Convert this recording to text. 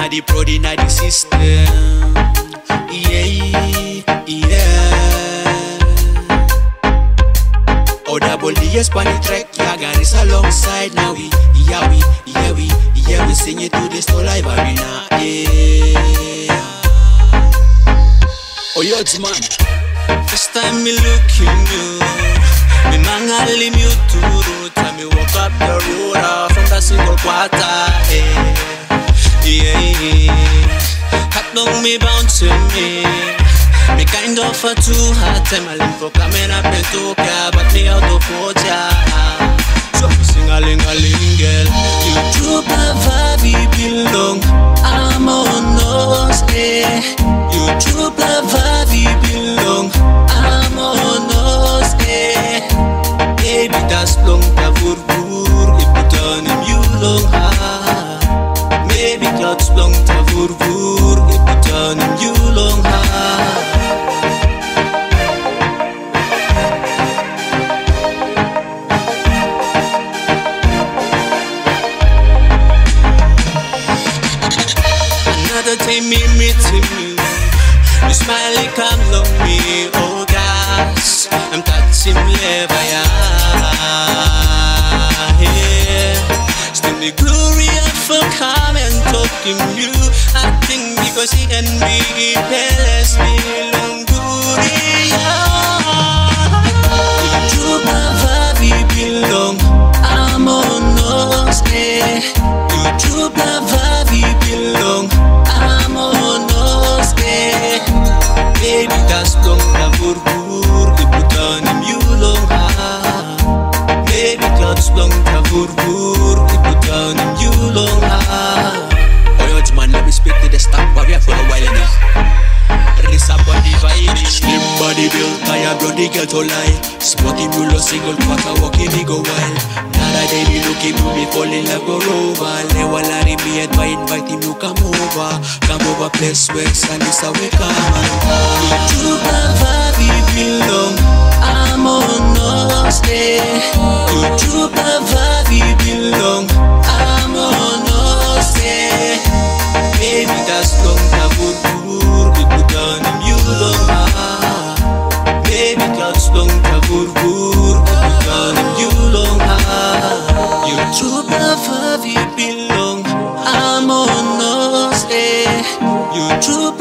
the prod inna the system. Oh, double DS on the track, yeah, got this alongside. Now we sing it to this whole live arena. Oh, yods man, first time me looking you, me mangalim you to road. Time me walk up the road from the single quarter. Hot dog me bouncing me. Me kind of a too hard time. I live for coming up and talk, but me out of water. So me sing a ling girl. You Trupla Vavi belong. Amonos, You Trupla Vavi belong. Amonos, Baby das long ta vurvur. Ik put on him you long ha. Baby clouds long ta vurvur. Ik put on him you long ha. Time me meeting you, you smile come long me, oh gosh, I'm touching lever, yeah. Still the glory of come and talking you. I think because he and me, let's be long good, You Trupla Vavi belong, Amonos, You Trupla Vavi belong. Amonos, Baby das long ta vurvur. Ik put on him you long ha. Baby clouds long ta vurvur. Ik put on him you long ha. Oh yods man, let me speak to the staff, but we are for a while enough. Riis up on the vibe. Slim body built, tired bloody girl to lie. Spotty mule single quarter walking me go wild. Nadii be looking to me fall in love go over. Lewa lari me and by invite him to come over place where sun is away come. You Trupla Vavi belong. Amonos, You Trupla Vavi belong. Amonos, Baby das long ta vurvur. Ik put on him you long ha. Baby clouds long ta vurvur. Ik put on him you long ha. You Trupla Vavi belong. Amonos, You Trupla